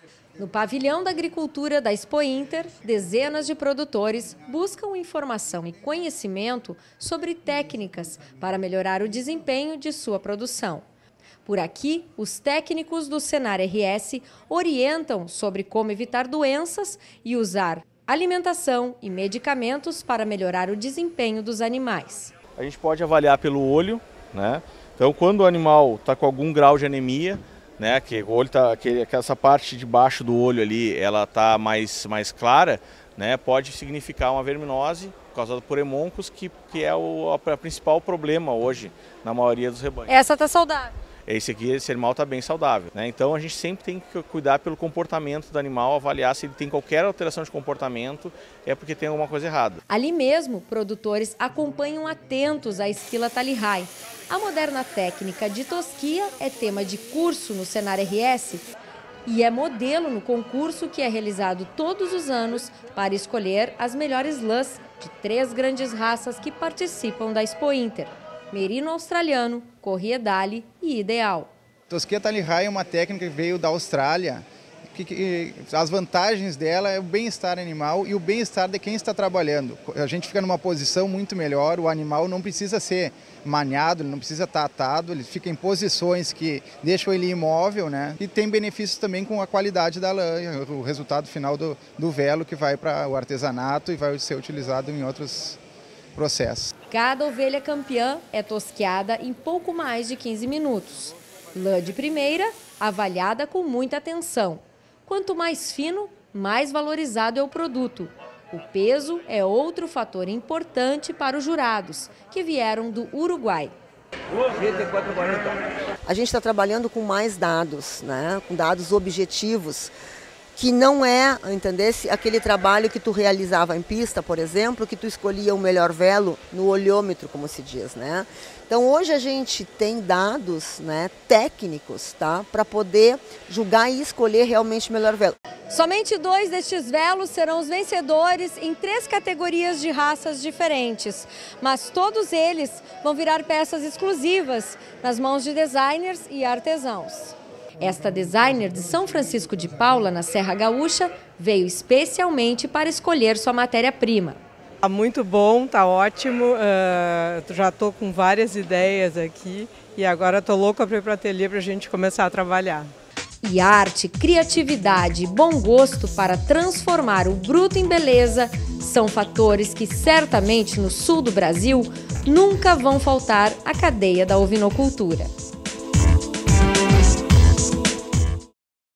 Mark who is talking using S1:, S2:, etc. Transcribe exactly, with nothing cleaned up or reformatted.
S1: No pavilhão da agricultura da Expo Inter, dezenas de produtores buscam informação e conhecimento sobre técnicas para melhorar o desempenho de sua produção. Por aqui, os técnicos do Senar R S orientam sobre como evitar doenças e usar alimentação e medicamentos para melhorar o desempenho dos animais.
S2: A gente pode avaliar pelo olho, né? Então, quando o animal está com algum grau de anemia, né, que o olho tá, que essa parte de baixo do olho ali, ela tá mais mais clara, né, pode significar uma verminose causada por hemoncos, que que é o a principal problema hoje na maioria dos rebanhos.
S1: Essa tá saudável.
S2: Esse aqui, esse animal está bem saudável, né? Então a gente sempre tem que cuidar pelo comportamento do animal, avaliar se ele tem qualquer alteração de comportamento, é porque tem alguma coisa errada.
S1: Ali mesmo, produtores acompanham atentos a esquila Talihai. A moderna técnica de tosquia é tema de curso no Senar R S e é modelo no concurso que é realizado todos os anos para escolher as melhores lãs de três grandes raças que participam da Expo Inter: Merino Australiano, Corrier Dali e Ideal.
S3: Tosquia Talihai é uma técnica que veio da Austrália. Que, que, as vantagens dela é o bem-estar animal e o bem-estar de quem está trabalhando. A gente fica numa posição muito melhor, o animal não precisa ser maniado, ele não precisa estar atado, ele fica em posições que deixam ele imóvel, né? E tem benefícios também com a qualidade da lã, o resultado final do, do velo que vai para o artesanato e vai ser utilizado em outros processos.
S1: Cada ovelha campeã é tosqueada em pouco mais de quinze minutos. Lã de primeira, avaliada com muita atenção. Quanto mais fino, mais valorizado é o produto. O peso é outro fator importante para os jurados, que vieram do Uruguai.
S4: A gente está trabalhando com mais dados, né? Com dados objetivos, que não é, entendesse, aquele trabalho que tu realizava em pista, por exemplo, que tu escolhia o melhor velo no olhômetro, como se diz, né? Então hoje a gente tem dados, né, técnicos, tá, para poder julgar e escolher realmente o melhor velo.
S1: Somente dois destes velos serão os vencedores em três categorias de raças diferentes, mas todos eles vão virar peças exclusivas nas mãos de designers e artesãos. Esta designer de São Francisco de Paula, na Serra Gaúcha, veio especialmente para escolher sua matéria-prima.
S5: Tá muito bom, tá ótimo, uh, já estou com várias ideias aqui e agora estou louca para ir para o ateliê para a gente começar a trabalhar.
S1: E arte, criatividade e bom gosto para transformar o bruto em beleza são fatores que certamente no sul do Brasil nunca vão faltar à cadeia da ovinocultura.